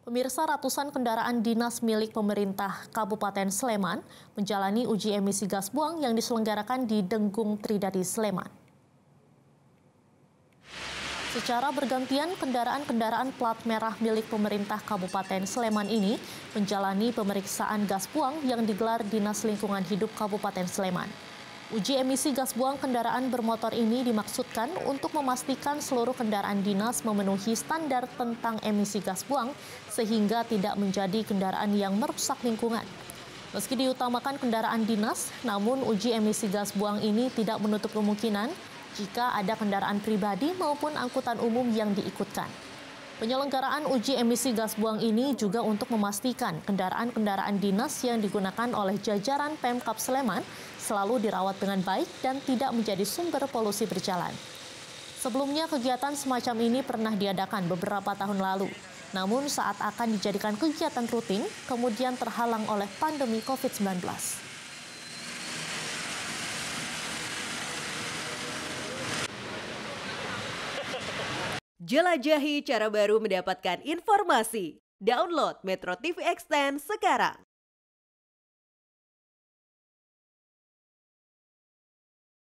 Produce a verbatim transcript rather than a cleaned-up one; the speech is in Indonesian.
Pemirsa, ratusan kendaraan dinas milik pemerintah Kabupaten Sleman menjalani uji emisi gas buang yang diselenggarakan di Denggung Tridadi, Sleman. Secara bergantian, kendaraan-kendaraan plat merah milik pemerintah Kabupaten Sleman ini menjalani pemeriksaan gas buang yang digelar Dinas Lingkungan Hidup Kabupaten Sleman. Uji emisi gas buang kendaraan bermotor ini dimaksudkan untuk memastikan seluruh kendaraan dinas memenuhi standar tentang emisi gas buang sehingga tidak menjadi kendaraan yang merusak lingkungan. Meski diutamakan kendaraan dinas, namun uji emisi gas buang ini tidak menutup kemungkinan jika ada kendaraan pribadi maupun angkutan umum yang diikutkan. Penyelenggaraan uji emisi gas buang ini juga untuk memastikan kendaraan-kendaraan dinas yang digunakan oleh jajaran Pemkab Sleman selalu dirawat dengan baik dan tidak menjadi sumber polusi berjalan. Sebelumnya kegiatan semacam ini pernah diadakan beberapa tahun lalu. Namun saat akan dijadikan kegiatan rutin, kemudian terhalang oleh pandemi covid sembilan belas. Jelajahi cara baru mendapatkan informasi. Download Metro T V Extend sekarang.